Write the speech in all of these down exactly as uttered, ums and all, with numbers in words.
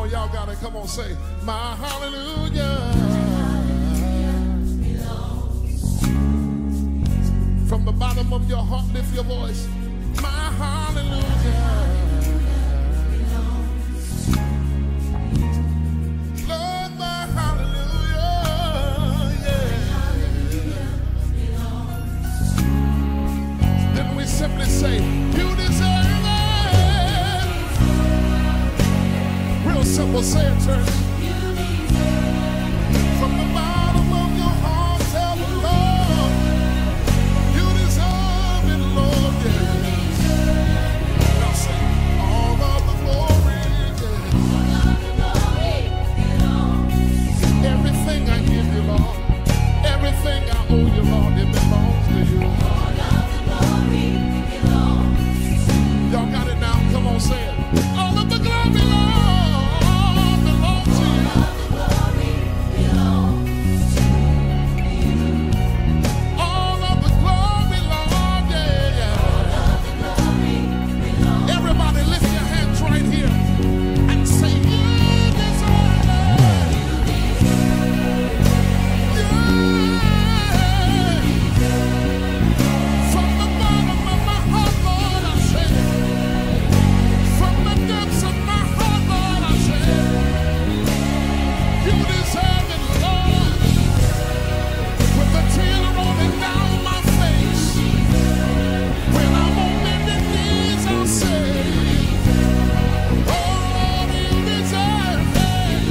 on, y'all got it. Come on, say, my hallelujah. From the bottom of your heart, lift your voice. My hallelujah. Lord, my hallelujah. Yeah. Then we simply say, you deserve it. Real simple, say it, church. From the bottom of your heart, tell the Lord, you deserve it, Lord, yeah. Now say, all of the glory, yeah. Everything I give you, Lord, everything I owe you, Lord, it belongs to you. Y'all got it now? Come on, say it. All of the glory, Lord, belongs to you. All of the glory, Lord, yeah, yeah. Everybody lift your hands right here and say, you deserve it. Yeah. From the bottom of my heart, Lord, I say it. From the depths of my heart, Lord, I say it. You deserve it, Lord. With the tear rolling down my face, when I'm on bended knees, I'll say, oh Lord, you deserve it.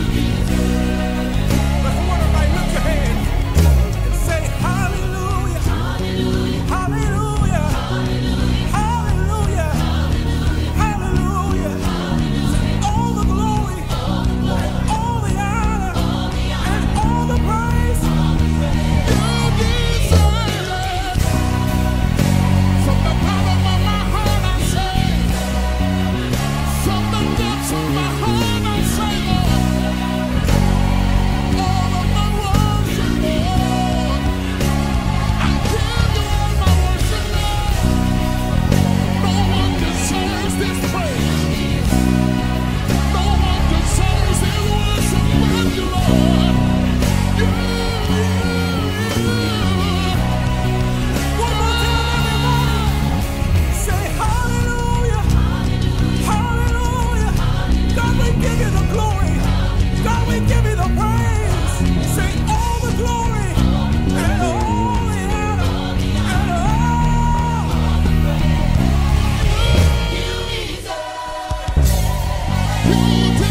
Let's everybody lift your hands and say hallelujah, hallelujah, hallelujah, hallelujah, hallelujah. All the glory, all the honor, and all the praise. You deserve it. From the bottom of my heart, I say, from the depths of my heart, I say, Lord, all of my worship, Lord, I give you all my worship, Lord. No one deserves this praise. No one deserves this worship but you, Lord. You, you, you. One more time, everybody. Say hallelujah, hallelujah. God, we give you the glory. God, we give you the praise. Say all the glory and all the honor and all. You deserve it.